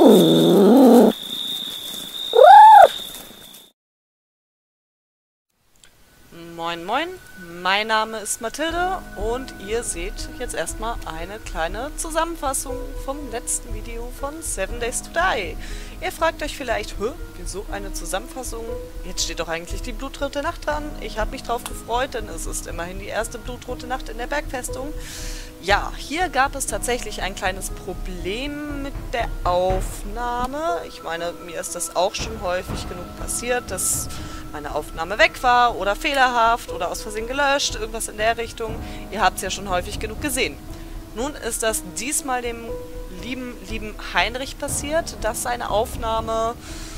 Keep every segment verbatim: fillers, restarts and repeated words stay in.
Moin moin, mein Name ist Mathilde und ihr seht jetzt erstmal eine kleine Zusammenfassung vom letzten Video von Seven Days to Die. Ihr fragt euch vielleicht, hä, wieso eine Zusammenfassung? Jetzt steht doch eigentlich die blutrote Nacht dran. Ich habe mich drauf gefreut, denn es ist immerhin die erste blutrote Nacht in der Bergfestung. Ja, hier gab es tatsächlich ein kleines Problem mit der Aufnahme. Ich meine, mir ist das auch schon häufig genug passiert, dass meine Aufnahme weg war oder fehlerhaft oder aus Versehen gelöscht, irgendwas in der Richtung. Ihr habt es ja schon häufig genug gesehen. Nun ist das diesmal dem lieben, lieben Heinrich passiert, dass seine Aufnahme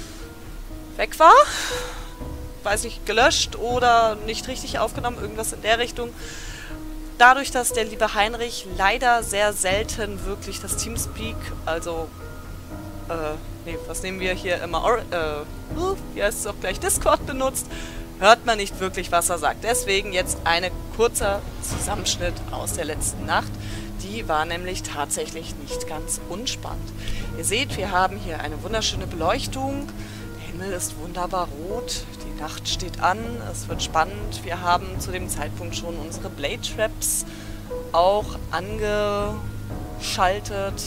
weg war. Weiß nicht, gelöscht oder nicht richtig aufgenommen, irgendwas in der Richtung. Dadurch, dass der liebe Heinrich leider sehr selten wirklich das Teamspeak, also, äh, nee, was nehmen wir hier immer, Or äh, uh, wie heißt es auch gleich, Discord benutzt, hört man nicht wirklich, was er sagt. Deswegen jetzt ein kurzer Zusammenschnitt aus der letzten Nacht. Die war nämlich tatsächlich nicht ganz unspannend. Ihr seht, wir haben hier eine wunderschöne Beleuchtung. Der Himmel ist wunderbar rot. Die Nacht steht an. Es wird spannend. Wir haben zu dem Zeitpunkt schon unsere Blade Traps auch angeschaltet.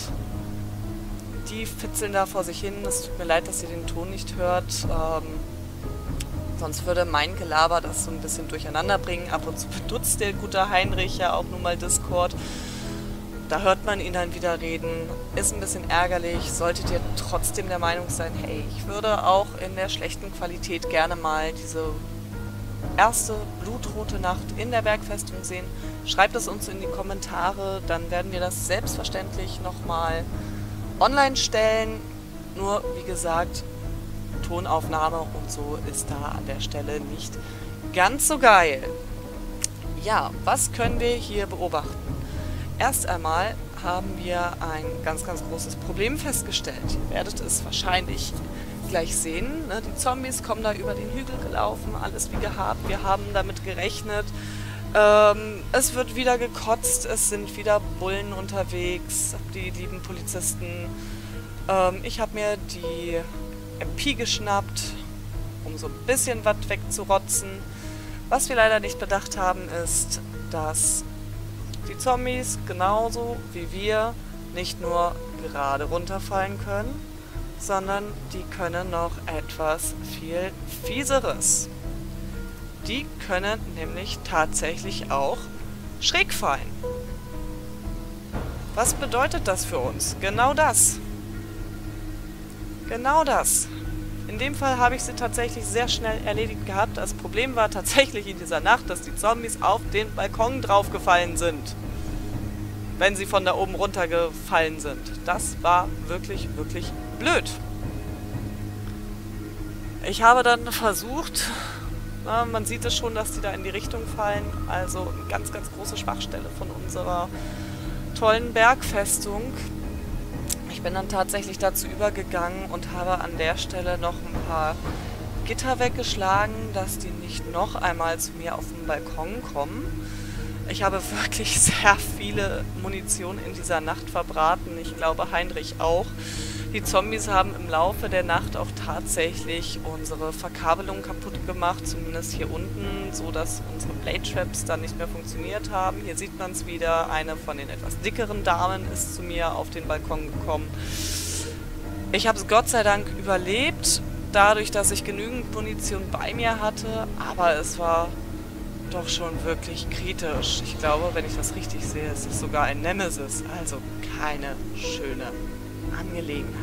Die fitzeln da vor sich hin. Es tut mir leid, dass ihr den Ton nicht hört. Ähm, sonst würde mein Gelaber das so ein bisschen durcheinander bringen. Ab und zu benutzt der gute Heinrich ja auch nun mal Discord. Da hört man ihn dann wieder reden. Ist ein bisschen ärgerlich. Solltet ihr trotzdem der Meinung sein, hey, ich würde auch in der schlechten Qualität gerne mal diese erste blutrote Nacht in der Bergfestung sehen, schreibt es uns in die Kommentare. Dann werden wir das selbstverständlich nochmal online stellen. Nur, wie gesagt, Tonaufnahme und so ist da an der Stelle nicht ganz so geil. Ja, was können wir hier beobachten? Erst einmal haben wir ein ganz, ganz großes Problem festgestellt. Ihr werdet es wahrscheinlich gleich sehen. Ne? Die Zombies kommen da über den Hügel gelaufen, alles wie gehabt. Wir haben damit gerechnet. Ähm, es wird wieder gekotzt, es sind wieder Bullen unterwegs, die lieben Polizisten. Ähm, ich habe mir die M P geschnappt, um so ein bisschen was wegzurotzen. Was wir leider nicht bedacht haben, ist, dass die Zombies genauso wie wir nicht nur gerade runterfallen können, sondern die können noch etwas viel Fieseres. Die können nämlich tatsächlich auch schräg fallen. Was bedeutet das für uns? Genau das. Genau das. In dem Fall habe ich sie tatsächlich sehr schnell erledigt gehabt. Das Problem war tatsächlich in dieser Nacht, dass die Zombies auf den Balkon draufgefallen sind. Wenn sie von da oben runtergefallen sind. Das war wirklich, wirklich blöd. Ich habe dann versucht, na, man sieht es schon, dass die da in die Richtung fallen. Also eine ganz, ganz große Schwachstelle von unserer tollen Bergfestung. Ich bin dann tatsächlich dazu übergegangen und habe an der Stelle noch ein paar Gitter weggeschlagen, dass die nicht noch einmal zu mir auf den Balkon kommen. Ich habe wirklich sehr viele Munition in dieser Nacht verbraten. Ich glaube, Heinrich auch. Die Zombies haben im Laufe der Nacht auch tatsächlich unsere Verkabelung kaputt gemacht, zumindest hier unten, so dass unsere Blade Traps dann nicht mehr funktioniert haben. Hier sieht man es wieder, eine von den etwas dickeren Damen ist zu mir auf den Balkon gekommen. Ich habe es Gott sei Dank überlebt, dadurch, dass ich genügend Munition bei mir hatte, aber es war doch schon wirklich kritisch. Ich glaube, wenn ich das richtig sehe, ist es sogar ein Nemesis, also keine schöne Angelegenheit.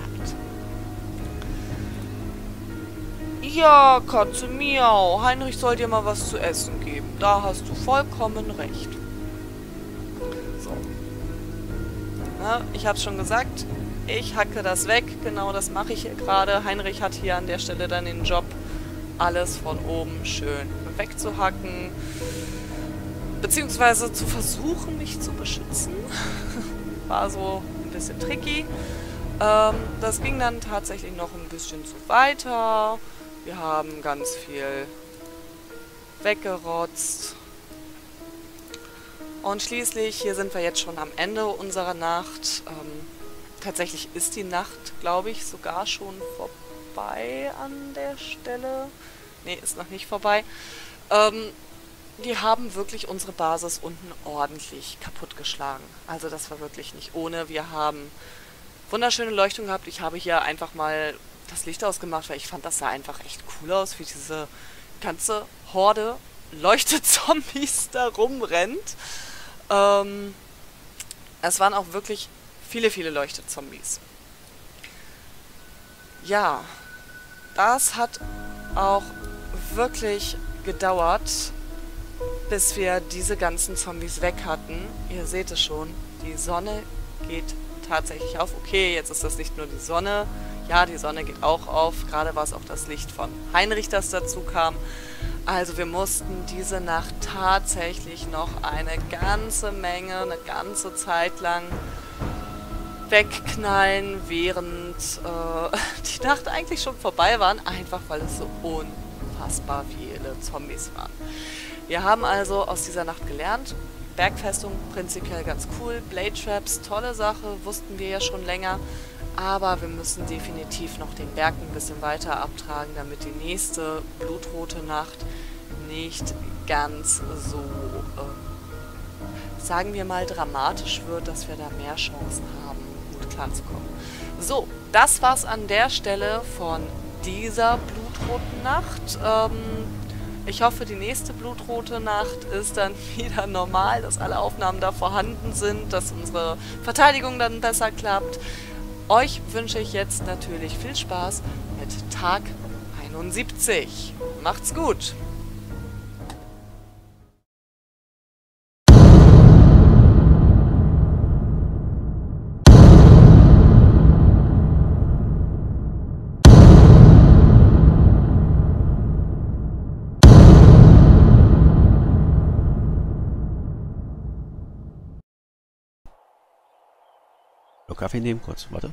Ja, Katze, miau. Heinrich soll dir mal was zu essen geben. Da hast du vollkommen recht. So. Na, ich habe schon gesagt, ich hacke das weg. Genau das mache ich hier gerade. Heinrich hat hier an der Stelle dann den Job, alles von oben schön wegzuhacken. Beziehungsweise zu versuchen, mich zu beschützen. War so ein bisschen tricky. Ähm, das ging dann tatsächlich noch ein bisschen so weiter. Wir haben ganz viel weggerotzt. Und schließlich, hier sind wir jetzt schon am Ende unserer Nacht. Ähm, tatsächlich ist die Nacht, glaube ich, sogar schon vorbei an der Stelle. Nee, ist noch nicht vorbei. Ähm, die haben wirklich unsere Basis unten ordentlich kaputtgeschlagen. Also das war wirklich nicht ohne. Wir haben wunderschöne Leuchtung gehabt. Ich habe hier einfach mal das Licht ausgemacht, weil ich fand, das sah einfach echt cool aus, wie diese ganze Horde Leuchtezombies da rumrennt. Ähm, es waren auch wirklich viele, viele Leuchtezombies. Ja, das hat auch wirklich gedauert, bis wir diese ganzen Zombies weg hatten. Ihr seht es schon, die Sonne geht tatsächlich auf. Okay, jetzt ist das nicht nur die Sonne. Ja, die Sonne geht auch auf. Gerade war es auch das Licht von Heinrich, das dazu kam. Also wir mussten diese Nacht tatsächlich noch eine ganze Menge, eine ganze Zeit lang wegknallen, während äh, die Nacht eigentlich schon vorbei waren, einfach weil es so unfassbar viele Zombies waren. Wir haben also aus dieser Nacht gelernt. Bergfestung prinzipiell ganz cool. Blade Traps, tolle Sache, wussten wir ja schon länger. Aber wir müssen definitiv noch den Berg ein bisschen weiter abtragen, damit die nächste blutrote Nacht nicht ganz so, äh, sagen wir mal, dramatisch wird, dass wir da mehr Chancen haben, gut klarzukommen. So, das war's an der Stelle von dieser blutroten Nacht. Ähm, ich hoffe, die nächste blutrote Nacht ist dann wieder normal, dass alle Aufnahmen da vorhanden sind, dass unsere Verteidigung dann besser klappt. Euch wünsche ich jetzt natürlich viel Spaß mit Tag einundsiebzig. Macht's gut! Kaffee nehmen, kurz, warte.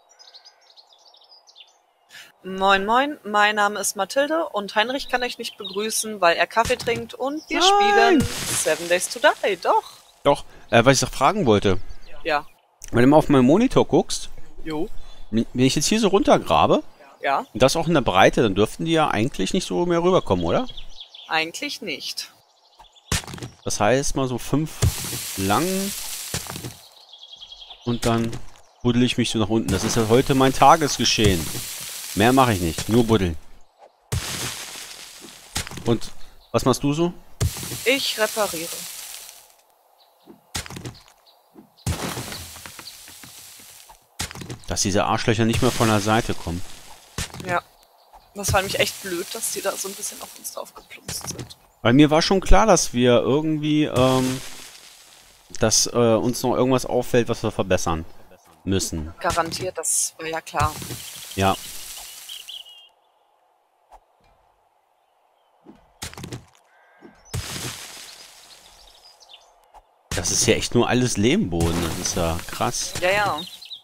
Moin moin, mein Name ist Mathilde und Heinrich kann euch nicht begrüßen, weil er Kaffee trinkt und wir Nein. spielen Seven Days to Die, doch. Doch, äh, was ich noch fragen wollte. Ja. Wenn du mal auf meinen Monitor guckst, Jo. wenn ich jetzt hier so runtergrabe, Ja. und das auch in der Breite, dann dürften die ja eigentlich nicht so mehr rüberkommen, oder? Eigentlich nicht. Das heißt mal so fünf lang und dann buddel ich mich so nach unten. Das ist ja heute mein Tagesgeschehen. Mehr mache ich nicht, nur buddeln. Und was machst du so? Ich repariere. Dass diese Arschlöcher nicht mehr von der Seite kommen. Ja. Das war nämlich echt blöd, dass die da so ein bisschen auf uns drauf geplumpst sind. Weil mir war schon klar, dass wir irgendwie, ähm, dass äh, uns noch irgendwas auffällt, was wir verbessern müssen. Garantiert, das war ja klar. Ja. Das ist ja echt nur alles Lehmboden. Das ist ja krass. Ja, ja.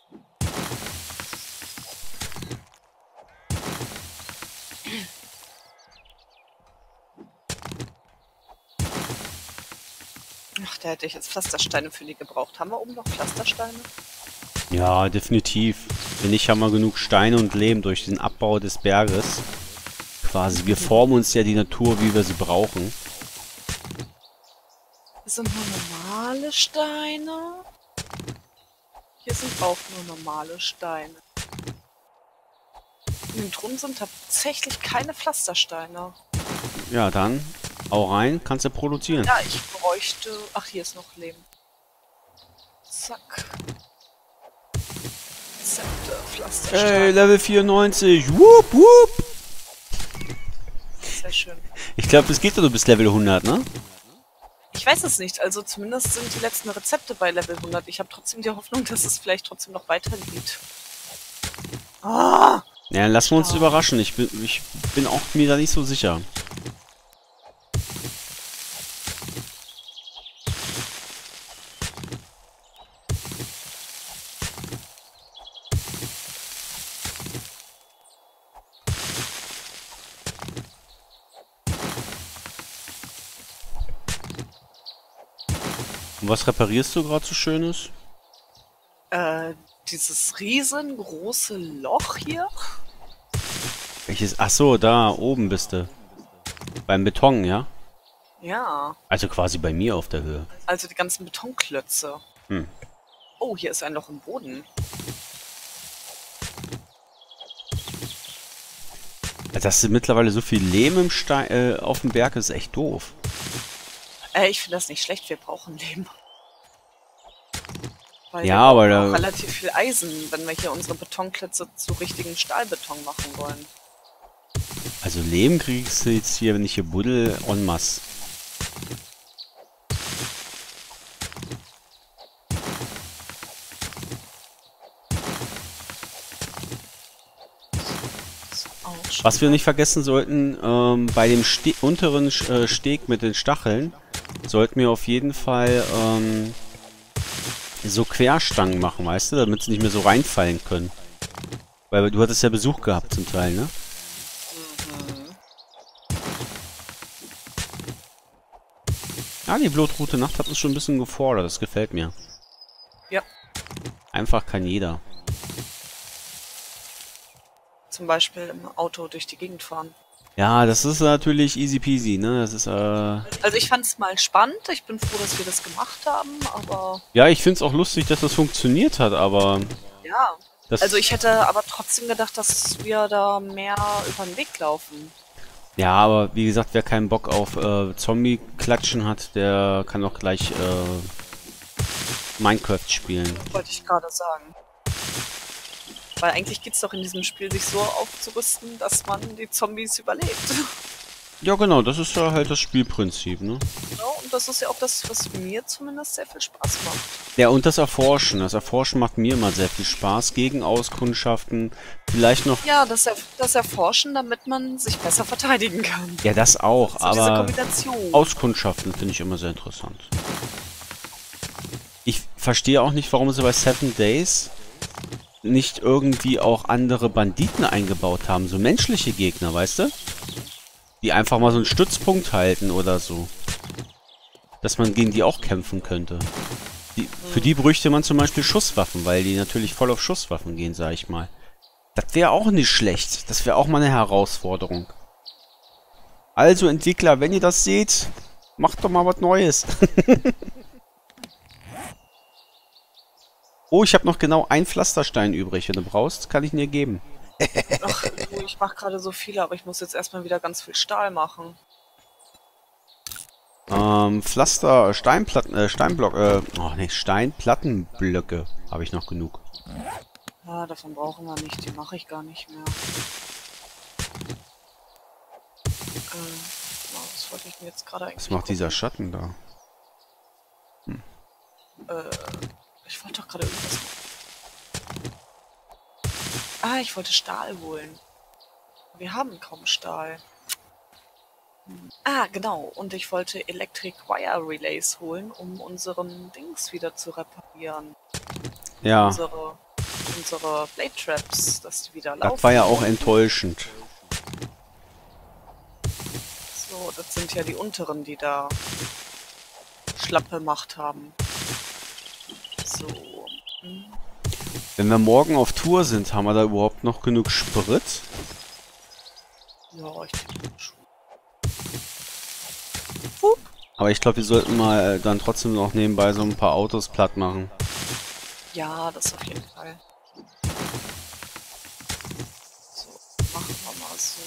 Ach, da hätte ich jetzt Pflastersteine für die gebraucht. Haben wir oben noch Pflastersteine? Ja, definitiv. Wenn nicht, haben wir genug Steine und Lehm durch den Abbau des Berges. Quasi. Wir formen uns ja die Natur, wie wir sie brauchen. Das sind nur normale Steine. Hier sind auch nur normale Steine. In den Truhen sind tatsächlich keine Pflastersteine. Ja, dann hau rein, kannst du produzieren. Ja, ich bräuchte... Ach, hier ist noch Lehm. Zack. Rezepte, Pflastersteine. Hey, Level vierundneunzig. Wupp, wupp. Sehr schön. Ich glaube, es geht doch bis Level hundert, ne? Ich weiß es nicht. Also zumindest sind die letzten Rezepte bei Level hundert. Ich habe trotzdem die Hoffnung, dass es vielleicht trotzdem noch weitergeht. Ah! Ja, dann lassen wir uns Ja. überraschen. Ich bin, ich bin auch mir da nicht so sicher. Und was reparierst du gerade so Schönes? Äh, dieses riesengroße Loch hier? Welches? Ach so, da oben bist du. Beim Beton, ja? Ja, Also quasi bei mir auf der Höhe. also die ganzen Betonklötze. Hm. Oh, hier ist ein Loch im Boden. Also, dass du mittlerweile so viel Lehm im Stein, äh, auf dem Berg ist echt doof. Äh, ich finde das nicht schlecht, wir brauchen Lehm. Weil Ja, wir aber brauchen da- auch relativ viel Eisen, wenn wir hier unsere Betonklötze zu richtigen Stahlbeton machen wollen. Also Lehm kriegst du jetzt hier, wenn ich hier buddel, en masse. Ist auch schon Was wir nicht vergessen sollten, ähm, bei dem Ste unteren äh, Steg mit den Stacheln, sollten wir auf jeden Fall ähm, so Querstangen machen, weißt du, damit sie nicht mehr so reinfallen können. Weil du hattest ja Besuch gehabt zum Teil, ne? Ja, die Blutrote Nacht hat uns schon ein bisschen gefordert, das gefällt mir. Ja, Einfach kann jeder. zum Beispiel im Auto durch die Gegend fahren. Ja, das ist natürlich easy peasy, ne? Das ist, äh... Also ich fand es mal spannend, ich bin froh, dass wir das gemacht haben, aber Ja, ich find's auch lustig, dass das funktioniert hat, aber... ja. Das Also ich hätte aber trotzdem gedacht, dass wir da mehr über den Weg laufen. Ja, aber wie gesagt, wer keinen Bock auf äh, Zombie-Klatschen hat, der kann auch gleich äh, Minecraft spielen. Wollte ich gerade sagen. Weil eigentlich geht es doch in diesem Spiel, sich so aufzurüsten, dass man die Zombies überlebt. Ja, genau, das ist ja halt das Spielprinzip, ne? Ja, und das ist ja auch das, was mir zumindest sehr viel Spaß macht. Ja, und das Erforschen. Das Erforschen macht mir immer sehr viel Spaß. Gegenauskundschaften, vielleicht noch... Ja, das, er das Erforschen, damit man sich besser verteidigen kann. Ja, das auch, So diese aber Kombination. Auskundschaften finde ich immer sehr interessant. Ich verstehe auch nicht, warum sie bei Seven Days nicht irgendwie auch andere Banditen eingebaut haben. So menschliche Gegner, weißt du? Die einfach mal so einen Stützpunkt halten oder so. Dass man gegen die auch kämpfen könnte. Die, für die bräuchte man zum Beispiel Schusswaffen, weil die natürlich voll auf Schusswaffen gehen, sag ich mal. Das wäre auch nicht schlecht. Das wäre auch mal eine Herausforderung. Also Entwickler, wenn ihr das seht, macht doch mal was Neues. Oh, ich habe noch genau ein Pflasterstein übrig. Wenn du brauchst, kann ich ihn dir geben. Ach, du, ich mache gerade so viele, aber ich muss jetzt erstmal wieder ganz viel Stahl machen. Ähm, Pflaster, Steinplatten, äh, Steinblock, äh, oh ne, Steinplattenblöcke habe ich noch genug. Ja, davon brauchen wir nicht, die mache ich gar nicht mehr. Ähm, was wollte ich mir jetzt gerade eigentlich Was macht dieser gucken? Schatten da? Äh, ich wollte doch gerade irgendwas machen. Ah, ich wollte Stahl holen. Wir haben kaum Stahl. Hm. Ah, genau. Und ich wollte Electric Wire Relays holen, um unseren Dings wieder zu reparieren. Ja, Unsere, unsere Blade Traps, dass die wieder laufen. das war ja auch enttäuschend. So, das sind ja die unteren, die da schlappe Macht haben. So. Hm. Wenn wir morgen auf Tour sind, haben wir da überhaupt noch genug Sprit? Ja, ich denke schon. Hup. Aber ich glaube, wir sollten mal äh, dann trotzdem noch nebenbei so ein paar Autos platt machen. Ja, das auf jeden Fall. So, machen wir mal so.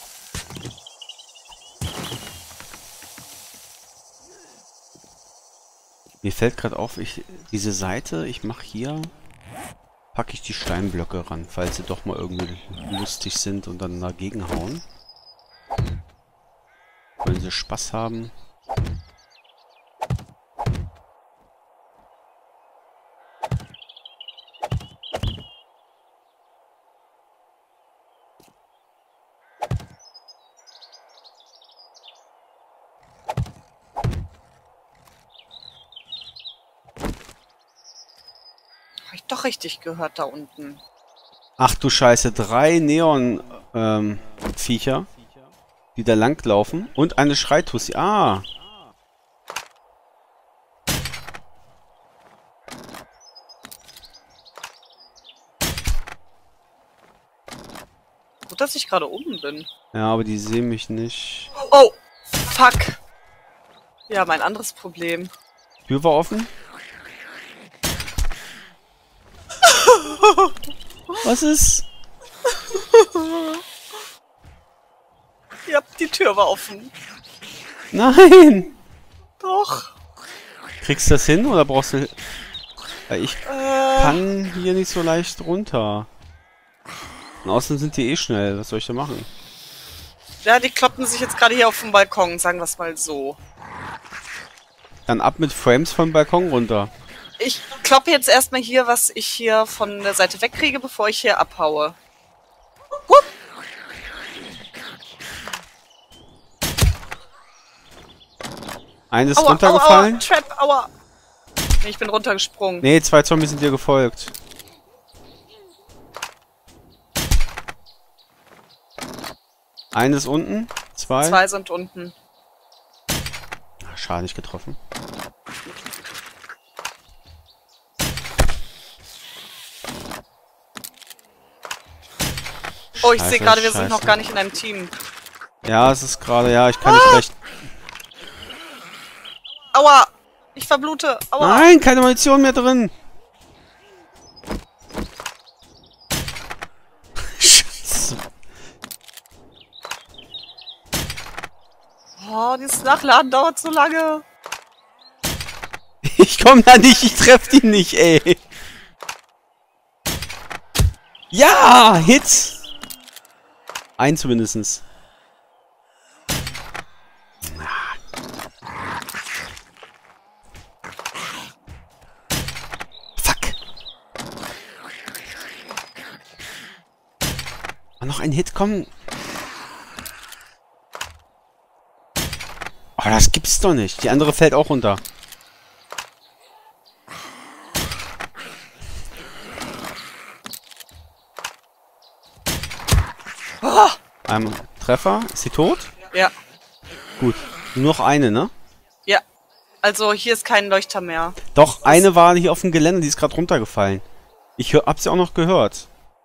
Mir fällt gerade auf, ich diese Seite, ich mache hier, packe ich die Steinblöcke ran, falls sie doch mal irgendwie lustig sind und dann dagegen hauen. Wenn sie Spaß haben. Habe ich doch richtig gehört da unten. Ach du Scheiße, drei Neon ähm, Viecher, die da langlaufen und eine Schreitussi. Ah! gut, dass ich gerade oben bin. Ja, aber die sehen mich nicht. Oh, fuck. Ja, mein anderes Problem. Tür war offen? Was ist? Ja, die Tür war offen. Nein! Doch. Kriegst du das hin oder brauchst du... Weil ich Äh, kann hier nicht so leicht runter. Und außen sind die eh schnell. Was soll ich da machen? ja, die kloppen sich jetzt gerade hier auf dem Balkon, sagen wir es mal so. Dann ab mit Frames vom Balkon runter. Ich kloppe jetzt erstmal hier, was ich hier von der Seite wegkriege, bevor ich hier abhaue. Hup. Eines ist Aua, runtergefallen. Aua, aua, Trap, aua. Nee, ich bin runtergesprungen. Nee, zwei Zombies sind dir gefolgt. Eines unten. Zwei. Zwei sind unten. Ach, schade, nicht getroffen. Oh, ich Scheiße, sehe gerade, wir sind scheiße. noch gar nicht in einem Team. Ja, es ist gerade, ja, ich kann nicht recht. Aua! Ich verblute. Aua! Nein, keine Munition mehr drin. Scheiße. Oh, dieses Nachladen dauert so lange. Ich komm da nicht, ich treff die nicht, ey. Ja, Hit. Ein zumindestens. Fuck. Oh, noch ein Hit, komm. Oh, das gibt's doch nicht. Die andere fällt auch runter. Oh, Einmal Treffer. Ist sie tot? ja, Gut. Nur noch eine, ne? ja. Also hier ist kein Leuchter mehr. Doch, eine war hier auf dem Gelände, die ist gerade runtergefallen. Ich hör, hab sie auch noch gehört.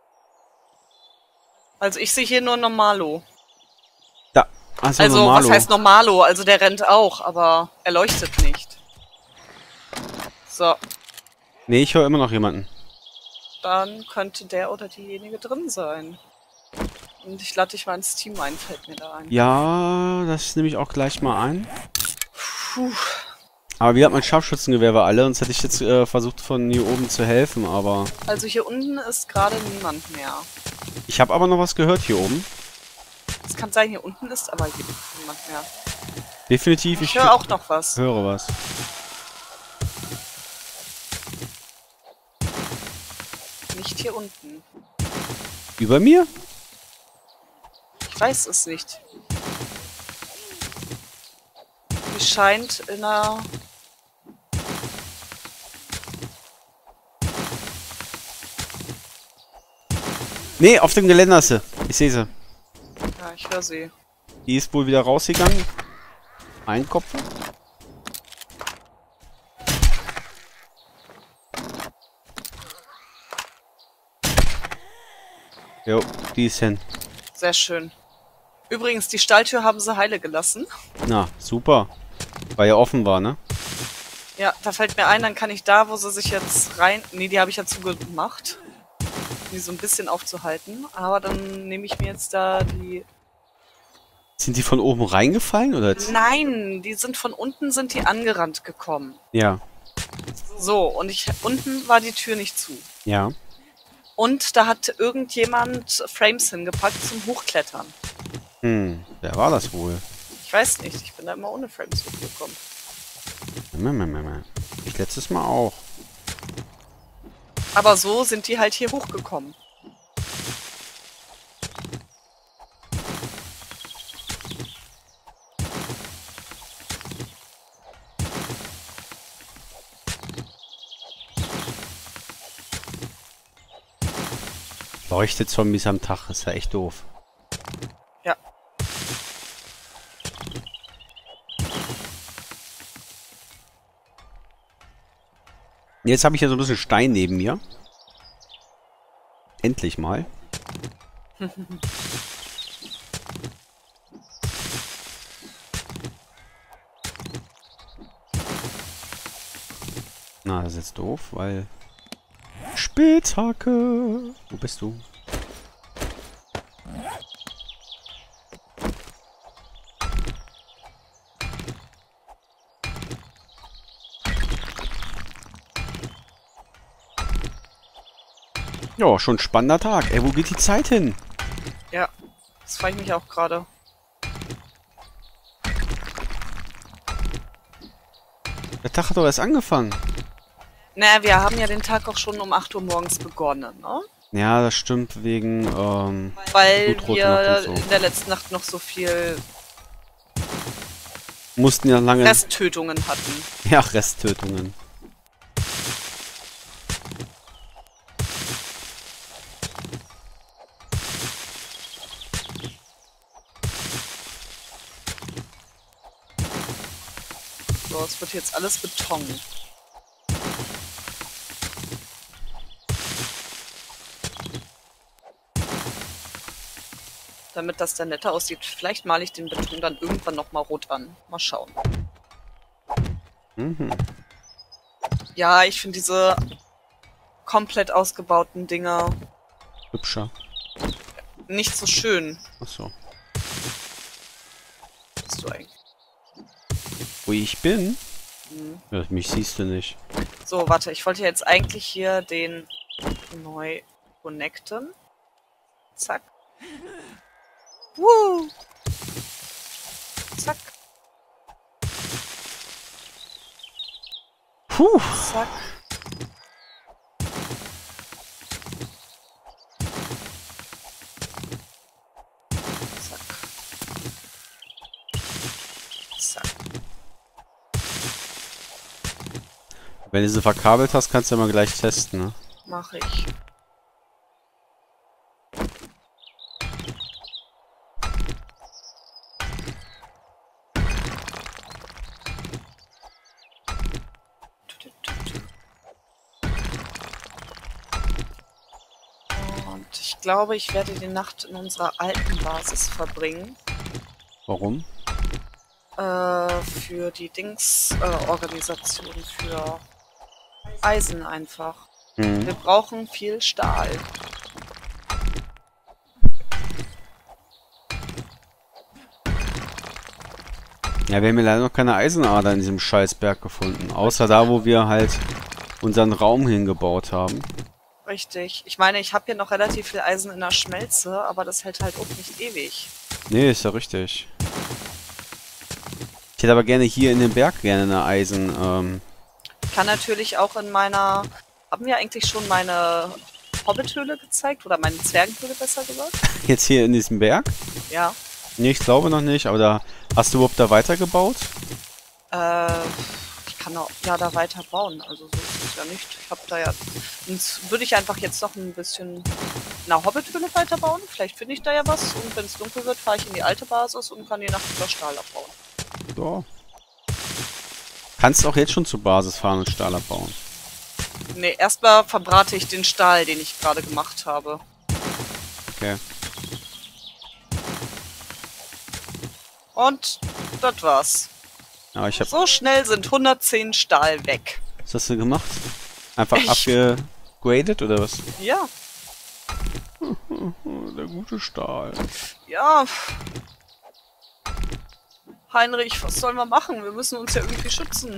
Also ich sehe hier nur Normalo. Da. Also, Also Normalo. was heißt Normalo? Also der rennt auch, aber er leuchtet nicht. So, Nee, ich höre immer noch jemanden. dann könnte der oder diejenige drin sein. Und ich lade dich mal ins Team ein, fällt mir da ein. Ja, das nehme ich auch gleich mal ein. Puh. Aber wie hat mein Scharfschützengewehr war alle, sonst hätte ich jetzt äh, versucht von hier oben zu helfen, aber... Also hier unten ist gerade niemand mehr. Ich habe aber noch was gehört hier oben. Es kann sein, hier unten ist aber hier niemand mehr. Definitiv, Ich ich höre auch noch was. höre was. Nicht hier unten. Über mir? Ich weiß es nicht. Die scheint in einer... Nee, auf dem Geländer ist sie. Ich sehe sie. Ja, ich höre sie. Die ist wohl wieder rausgegangen. Ein Kopf. Jo, die ist hin. Sehr schön. Übrigens, die Stalltür haben sie heile gelassen. Na, super. Weil ja offen war, ne? Ja, da fällt mir ein, dann kann ich da, wo sie sich jetzt rein... Nee, die habe ich ja zugemacht. Um die so ein bisschen aufzuhalten. Aber dann nehme ich mir jetzt da die... Sind die von oben reingefallen, oder? Nein, die sind von unten, sind die angerannt gekommen. Ja. So, und ich unten war die Tür nicht zu. Ja. Und da hat irgendjemand Frames hingepackt zum Hochklettern. Hm, wer war das wohl? Ich weiß nicht, ich bin da immer ohne Frames hochgekommen. Ich letztes Mal auch. Aber so sind die halt hier hochgekommen. Leuchtet Zombies am Tag, ist ja echt doof. Ja. Jetzt habe ich hier so ein bisschen Stein neben mir. Endlich mal. Na, das ist jetzt doof, weil... Spitzhacke! Wo bist du? Ja, schon ein spannender Tag. Ey, wo geht die Zeit hin? Ja, das frage ich mich auch gerade. Der Tag hat doch erst angefangen. Naja, wir haben ja den Tag auch schon um acht Uhr morgens begonnen, ne? Ja, das stimmt wegen, ähm... Weil Blutrote wir Nacht und so. in der letzten Nacht noch so viel Mussten ja lange... Resttötungen hatten. Ja, Resttötungen. So, es wird jetzt alles Beton. Damit das dann netter aussieht. Vielleicht male ich den Beton dann irgendwann nochmal rot an. Mal schauen. Mhm. Ja, ich finde diese komplett ausgebauten Dinger Hübscher. nicht so schön. Achso. Bist du eigentlich? Wo ich bin? Hm. Ja, mich siehst du nicht. So, warte, ich wollte jetzt eigentlich hier den neu connecten. Zack. Woo! Zack, Puh. zack. Zack. Zack. Wenn du sie verkabelt hast, kannst du ja mal gleich testen, ne? Mach ich. Und ich glaube, ich werde die Nacht in unserer alten Basis verbringen. Warum? Äh, für die Dings-Organisation, für Eisen einfach. Mhm. Wir brauchen viel Stahl. Ja, wir haben ja leider noch keine Eisenader in diesem Scheißberg gefunden. Außer da, wo wir halt unseren Raum hingebaut haben. Richtig. Ich meine, ich habe hier noch relativ viel Eisen in der Schmelze, aber das hält halt auch nicht ewig. Nee, ist ja richtig. Ich hätte aber gerne hier in dem Berg gerne eine Eisen, ähm... Ich kann natürlich auch in meiner... Haben wir eigentlich schon meine Hobbithöhle gezeigt? Oder meine Zwergenhöhle, besser gesagt? Jetzt hier in diesem Berg? Ja. Nee, ich glaube noch nicht, aber da... Hast du überhaupt da weitergebaut? Äh... Ich kann auch, ja, da weiter bauen, also so ist es ja nicht. Ich habe da ja... Sonst würde ich einfach jetzt noch ein bisschen in der Hobbithöhle weiterbauen. Vielleicht finde ich da ja was. Und wenn es dunkel wird, fahre ich in die alte Basis und kann die Nacht über Stahl abbauen. So. Kannst auch jetzt schon zur Basis fahren und Stahl abbauen. Ne, erstmal verbrate ich den Stahl, den ich gerade gemacht habe. Okay. Und das war's. Ja, ich hab... So schnell sind hundertzehn Stahl weg. Was hast du gemacht? Einfach Ich- abgegradet oder was? Ja, Der gute Stahl. ja. Heinrich, was sollen wir machen? Wir müssen uns ja irgendwie schützen.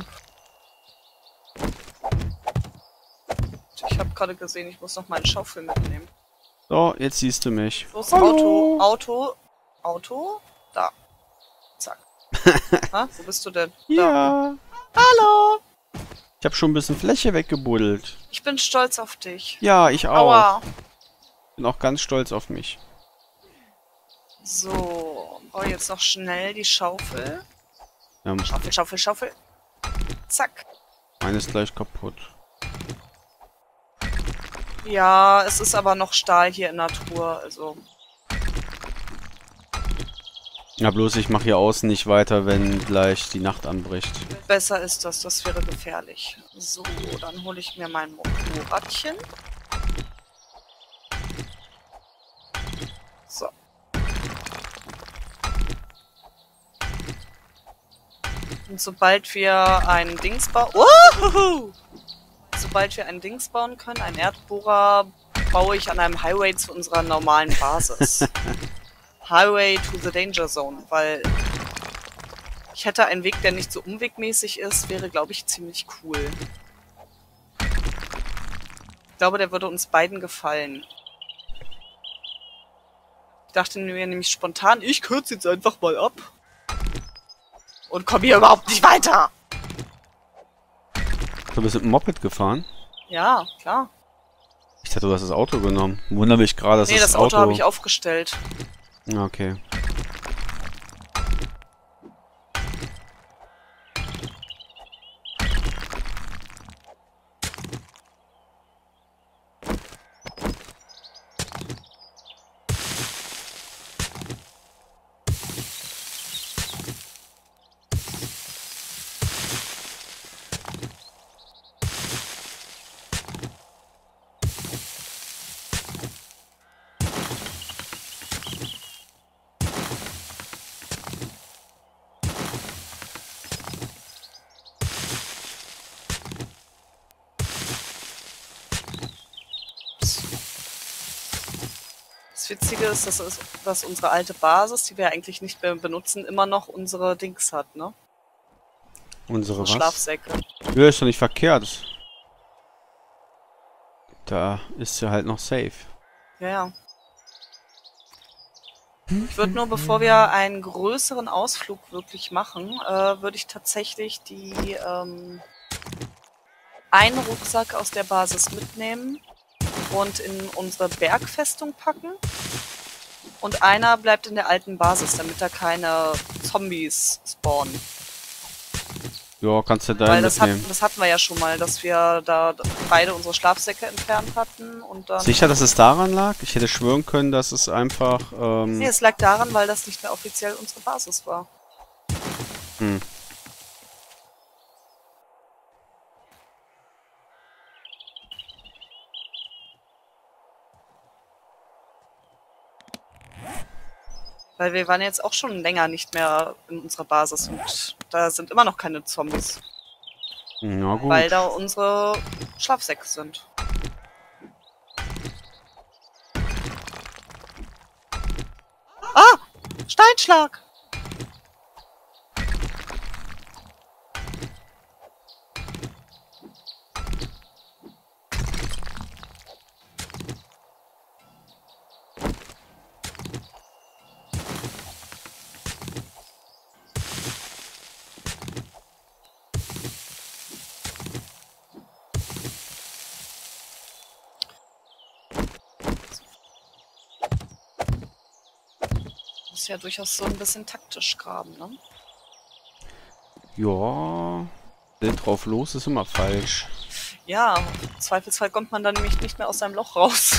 Ich habe gerade gesehen, ich muss noch meinen Schaufel mitnehmen. So, jetzt siehst du mich. Los, Hallo. Auto, Auto, Auto, da. Zack. Ha, wo bist du denn? Da. Ja. Hallo! Ich habe schon ein bisschen Fläche weggebuddelt. Ich bin stolz auf dich. Ja, ich auch. Aua. Bin auch ganz stolz auf mich. So, brauche jetzt noch schnell die Schaufel. Ja, Schaufel, Schaufel, Schaufel. Zack. meine ist gleich kaputt. Ja, es ist aber noch Stahl hier in der Truhe, also. Ja, bloß ich mache hier außen nicht weiter, wenn gleich die Nacht anbricht. Besser ist das, das wäre gefährlich. So, dann hole ich mir mein Motorradchen. Und sobald wir ein Dings bauen... Uhuhu! Sobald wir ein Dings bauen können, einen Erdbohrer, baue ich an einem Highway zu unserer normalen Basis. Highway to the Danger Zone, weil ich hätte einen Weg, der nicht so umwegmäßig ist, wäre, glaube ich, ziemlich cool. Ich glaube, der würde uns beiden gefallen. Ich dachte mir nämlich spontan, ich kürze jetzt einfach mal ab. Und komme hier überhaupt nicht weiter. Du bist mit dem Moped gefahren? Ja, klar. Ich dachte, du hast das Auto genommen. Wundere mich gerade, dass nee, das, das Auto Auto... habe ich aufgestellt. Okay. Das Witzige ist, dass, es, dass unsere alte Basis, die wir eigentlich nicht mehr benutzen, immer noch unsere Dings hat, ne? Unsere was? Schlafsäcke. Ja, ist doch nicht verkehrt. Da ist sie halt noch safe. Ja, ja. Ich würde nur, bevor wir einen größeren Ausflug wirklich machen, äh, würde ich tatsächlich die ähm, einen Rucksack aus der Basis mitnehmen und in unsere Bergfestung packen. Und einer bleibt in der alten Basis, damit da keine Zombies spawnen. Ja, kannst du da Weil das, hat, mitnehmen. das hatten wir ja schon mal, dass wir da beide unsere Schlafsäcke entfernt hatten und dann... Sicher, dass es daran lag? Ich hätte schwören können, dass es einfach... Ähm Nee, es lag daran, weil das nicht mehr offiziell unsere Basis war. Hm. Weil wir waren jetzt auch schon länger nicht mehr in unserer Basis und da sind immer noch keine Zombies. Na gut. Weil da unsere Schlafsäcke sind. Ah! Steinschlag! Ist ja durchaus so ein bisschen taktisch graben, ne? Ja, wild drauf los ist immer falsch. Ja, im Zweifelsfall kommt man dann nämlich nicht mehr aus seinem Loch raus.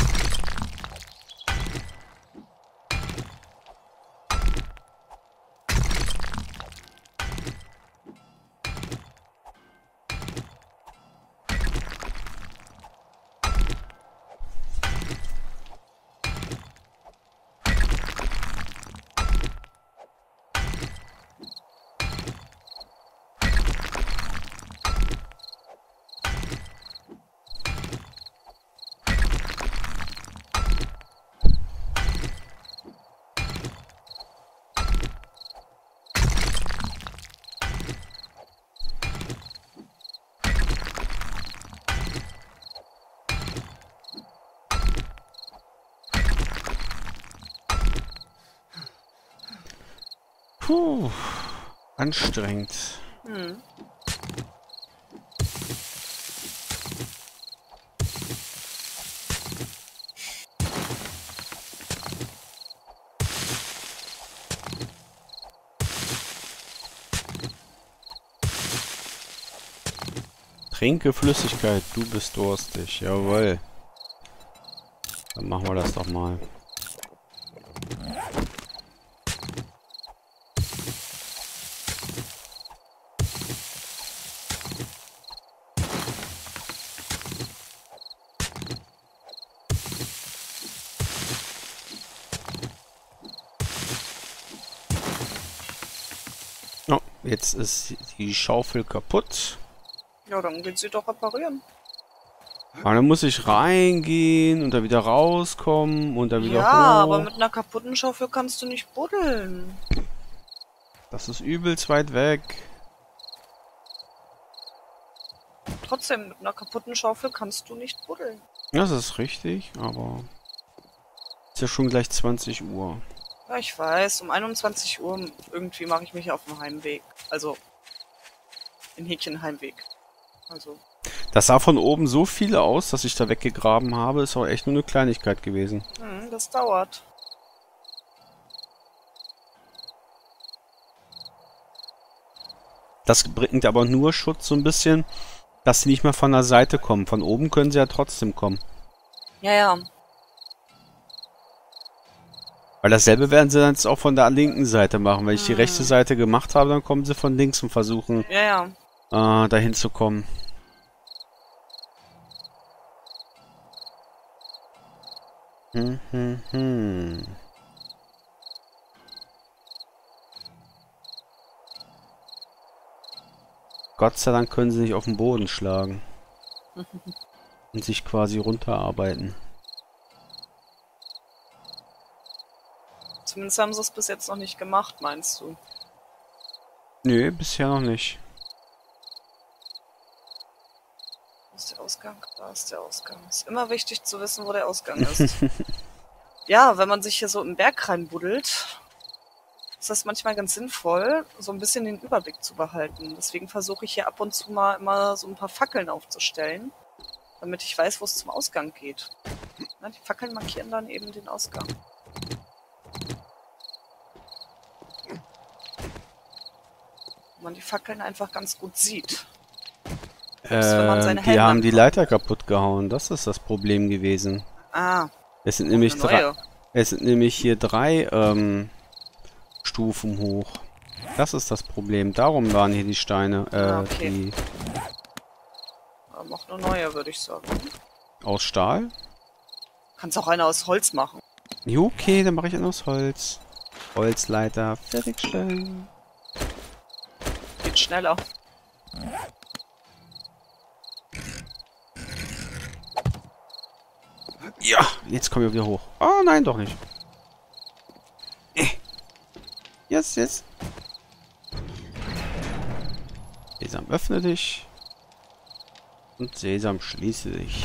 Puh, anstrengend. Hm. Trinke Flüssigkeit, du bist durstig. Jawohl. Dann machen wir das doch mal. jetzt ist die Schaufel kaputt. Ja, dann geht sie doch reparieren. Aber dann muss ich reingehen und da wieder rauskommen und da wieder Ja, hoch. aber mit einer kaputten Schaufel kannst du nicht buddeln. Das ist übelst weit weg. Trotzdem, mit einer kaputten Schaufel kannst du nicht buddeln. Das ist richtig, aber ist ja schon gleich zwanzig Uhr. Ja, ich weiß, um einundzwanzig Uhr irgendwie mache ich mich auf den Heimweg. Also, in Häkchen Heimweg. Also. Das sah von oben so viel aus, dass ich da weggegraben habe. Ist auch echt nur eine Kleinigkeit gewesen. Hm, das dauert. Das bringt aber nur Schutz so ein bisschen, dass sie nicht mehr von der Seite kommen. Von oben können sie ja trotzdem kommen. Ja, ja. Weil dasselbe werden sie dann jetzt auch von der linken Seite machen. Wenn ich die Hm. rechte Seite gemacht habe, dann kommen sie von links und versuchen, Ja, ja. äh, dahin zu kommen. Hm, hm, hm. Gott sei Dank können sie nicht auf den Boden schlagen. Und sich quasi runterarbeiten. Zumindest haben sie es bis jetzt noch nicht gemacht, meinst du? Nö, bisher noch nicht. Wo ist der Ausgang? Da ist der Ausgang. Ist immer wichtig zu wissen, wo der Ausgang ist. Ja, wenn man sich hier so im Berg reinbuddelt, ist das manchmal ganz sinnvoll, so ein bisschen den Überblick zu behalten. Deswegen versuche ich hier ab und zu mal immer so ein paar Fackeln aufzustellen, damit ich weiß, wo es zum Ausgang geht. Na, die Fackeln markieren dann eben den Ausgang. Wo man die Fackeln einfach ganz gut sieht. Selbst wenn man Äh, seine die Helme haben die anhat. Leiter kaputt gehauen. Das ist das Problem gewesen. Ah, Es sind nämlich eine drei. neue. Es sind nämlich hier drei ähm, Stufen hoch. Das ist das Problem. Darum waren hier die Steine, äh, Ah, okay. die Aber noch eine neue, würde ich sagen. aus Stahl. Kannst auch eine aus Holz machen. Jo, okay, dann mache ich einen aus Holz. Holzleiter fertigstellen. Geht schneller. Ja, jetzt kommen wir wieder hoch. Oh, nein, doch nicht. Äh. Jetzt, jetzt. Sesam, öffne dich. Und Sesam, schließe dich.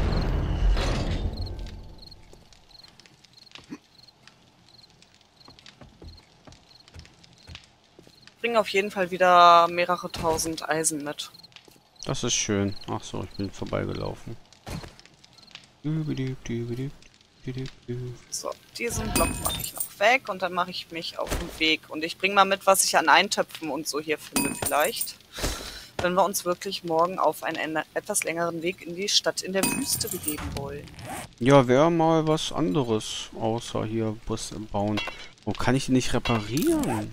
Bring auf jeden Fall wieder mehrere tausend Eisen mit. Das ist schön. Ach so, ich bin vorbeigelaufen. Dübidüb, dübidüb, dübidüb, düb. So, diesen Block mache ich noch weg und dann mache ich mich auf den Weg. Und ich bringe mal mit, was ich an Eintöpfen und so hier finde vielleicht. Wenn wir uns wirklich morgen auf einen etwas längeren Weg in die Stadt in der Wüste begeben wollen. Ja, wäre mal was anderes, außer hier Bus bauen. Wo kann ich den nicht reparieren?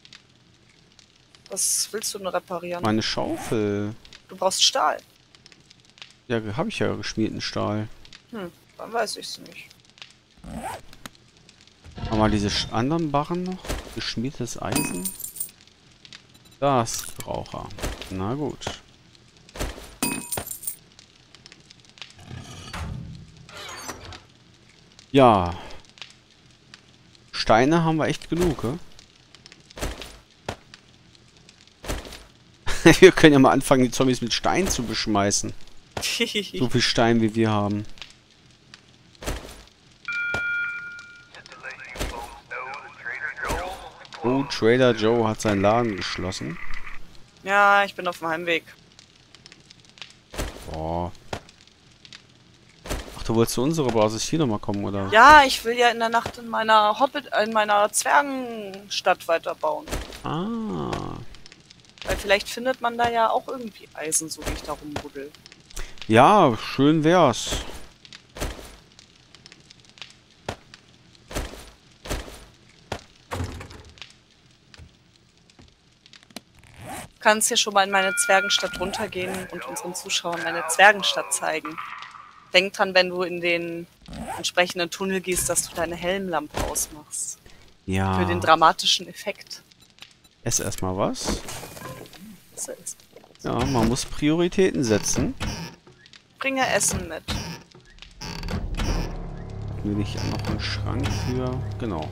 Was willst du denn reparieren? Meine Schaufel. Du brauchst Stahl. Ja, habe ich ja geschmierten Stahl. Hm, dann weiß ich's nicht. Aber diese sch- anderen Barren noch? Geschmiertes Eisen? Das braucht er. Na gut. Ja. Steine haben wir echt genug, hä? Wir können ja mal anfangen, die Zombies mit Stein zu beschmeißen. So viel Stein, wie wir haben. Oh, Trader Joe hat seinen Laden geschlossen. Ja, ich bin auf dem Heimweg. Boah. Ach, du wolltest zu unserer Basis hier nochmal kommen, oder? Ja, ich will ja in der Nacht in meiner Hobbit, in meiner Zwergenstadt weiterbauen. Ah. Weil vielleicht findet man da ja auch irgendwie Eisen, so wie ich da rumbuddel. Ja, schön wär's. Du kannst hier schon mal in meine Zwergenstadt runtergehen und unseren Zuschauern meine Zwergenstadt zeigen. Denk dran, wenn du in den entsprechenden Tunnel gehst, dass du deine Helmlampe ausmachst. Ja. Für den dramatischen Effekt. esse erstmal was. Was ist? Ja, man muss Prioritäten setzen. Bringe Essen mit. Will ich noch einen Schrank für... Genau.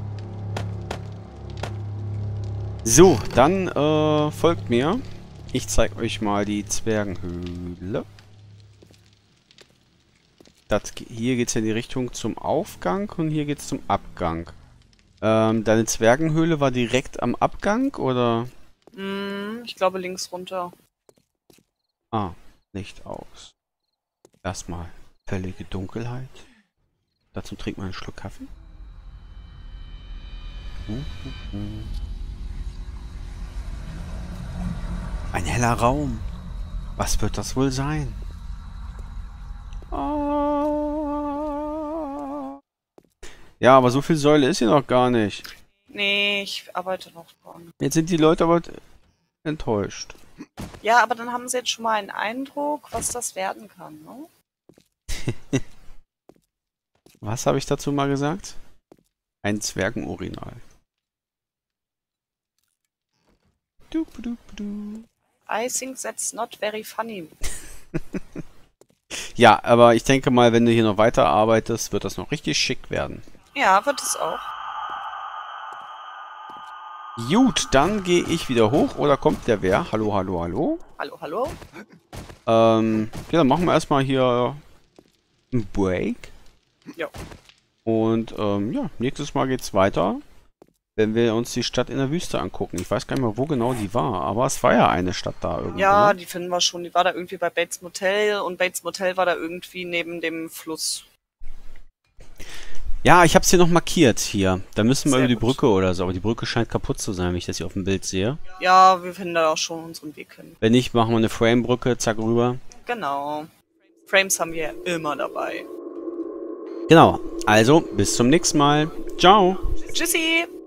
So, dann äh, folgt mir. Ich zeige euch mal die Zwergenhöhle. Das, hier geht es in die Richtung zum Aufgang und hier geht es zum Abgang. Ähm, deine Zwergenhöhle war direkt am Abgang, oder? Hm, ich glaube links runter. Ah, Licht aus. Erstmal völlige Dunkelheit. Dazu trinkt man einen Schluck Kaffee. Uh, uh, uh. Ein heller Raum. Was wird das wohl sein? Ah. Ja, aber so viel Säule ist hier noch gar nicht. Nee, ich arbeite noch dran. Jetzt sind die Leute aber enttäuscht. Ja, aber dann haben sie jetzt schon mal einen Eindruck, was das werden kann, ne? Was habe ich dazu mal gesagt? Ein Zwergenurinal. Du, du, du. I think that's not very funny. Ja, aber ich denke mal, wenn du hier noch weiter arbeitest, wird das noch richtig schick werden. Ja, wird es auch. Gut, dann gehe ich wieder hoch. Oder kommt der wer? Hallo, hallo, hallo. Hallo, hallo? Ähm, ja, dann machen wir erstmal hier einen Break. Ja. Und ähm, ja, nächstes Mal geht's weiter, wenn wir uns die Stadt in der Wüste angucken. Ich weiß gar nicht mehr, wo genau die war, aber es war ja eine Stadt da irgendwie. Ja, ne? die finden wir schon. Die war da irgendwie bei Bates Motel und Bates Motel war da irgendwie neben dem Fluss. Ja, ich habe es hier noch markiert hier. Da müssen wir Sehr über die gut. Brücke oder so, aber die Brücke scheint kaputt zu sein, wenn ich das hier auf dem Bild sehe. Ja, wir finden da auch schon unseren Weg hin. Wenn nicht, machen wir eine Framebrücke, zack rüber. Genau. Frames haben wir ja immer dabei. Genau, also bis zum nächsten Mal. Ciao! Tschüssi!